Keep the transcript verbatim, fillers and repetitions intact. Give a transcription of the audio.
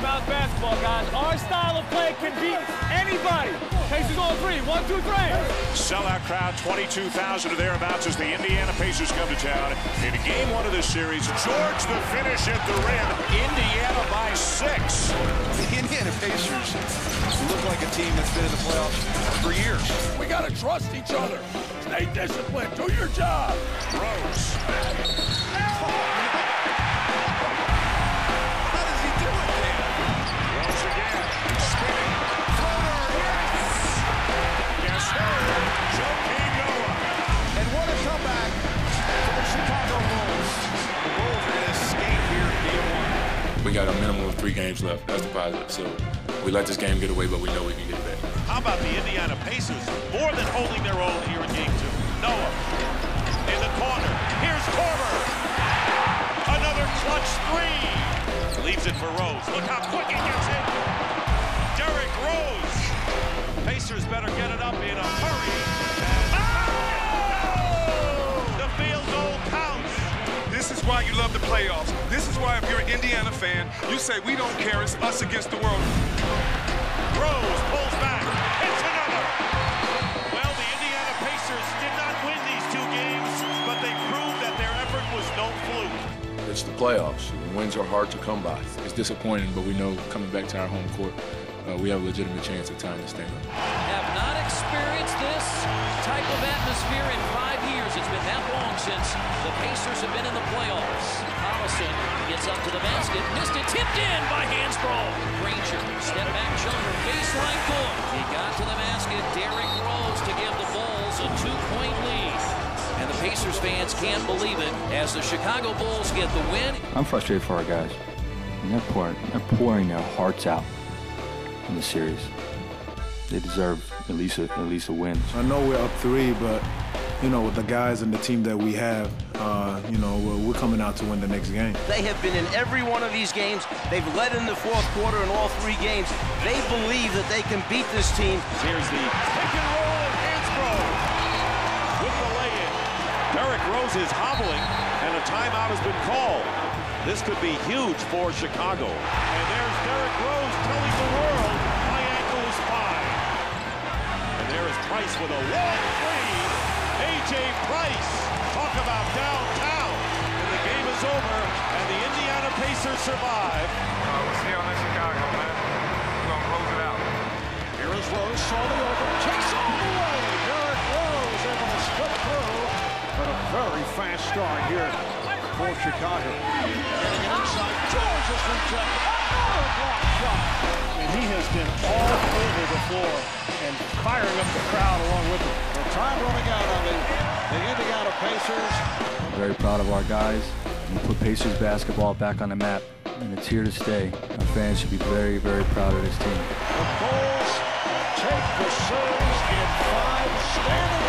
about basketball, guys. Our style of play can beat anybody. Pacers on three. One, two, three. Sellout crowd, twenty-two thousand or thereabouts as the Indiana Pacers come to town. In game one of this series, George the finish at the rim. Indiana by six. The Indiana Pacers look like a team that's been in the playoffs for years. We got to trust each other. Stay disciplined. Do your job. Rose. We got a minimum of three games left. That's the positive. So we let this game get away, but we know we can get it back. How about the Indiana Pacers more than holding their own here in game two? Noah in the corner. Here's Korver. Another clutch three. Leaves it for Rose. Look how quick he gets it. Derrick Rose. Pacers better get it up in a hurry. And the field goal counts. This is why you love the playoffs. This is why if you're an Indiana fan, you say we don't care, it's us against the world. Rose pulls back, hits another. Well, the Indiana Pacers did not win these two games, but they proved that their effort was no fluke. It's the playoffs. Wins are hard to come by. It's disappointing, but we know coming back to our home court, uh, we have a legitimate chance at time to stand up. Have not experienced this type of atmosphere in five years. It's been that long since the Pacers have been in the playoffs. Collison gets up to the basket, missed it, tipped in by Hansbrough. Granger, step back jumper, baseline good. He got to the basket, Derrick Rose to give the Bulls a two-point lead. And the Pacers fans can't believe it as the Chicago Bulls get the win. I'm frustrated for our guys. They're pouring, they're pouring their hearts out in the series. They deserve at least a, at least a win. I know we're up three, but you know, with the guys and the team that we have, uh, you know, we're, we're coming out to win the next game. They have been in every one of these games. They've led in the fourth quarter in all three games. They believe that they can beat this team. Here's the pick and roll of Hansbrough with the lay-in. Derrick Rose is hobbling, and a timeout has been called. This could be huge for Chicago. And there's Derrick Rose telling the world my ankle is fine. And there is Price with a long three. A J Price, talk about downtown. And the game is over, and the Indiana Pacers survive. Uh, we'll see you on in Chicago, man. We're going to close it out. Here is Rose, saw the over, takes all the way. Derrick Rose able to split through. But a very fast start here for Chicago. Getting it inside, George is rejected. Another block shot. And he has been all over the floor and firing up the crowd along with him. The time running out on the, the Indiana Pacers. I'm very proud of our guys. We put Pacers basketball back on the map, and it's here to stay. Our fans should be very, very proud of this team. The Bulls take the series in five, standing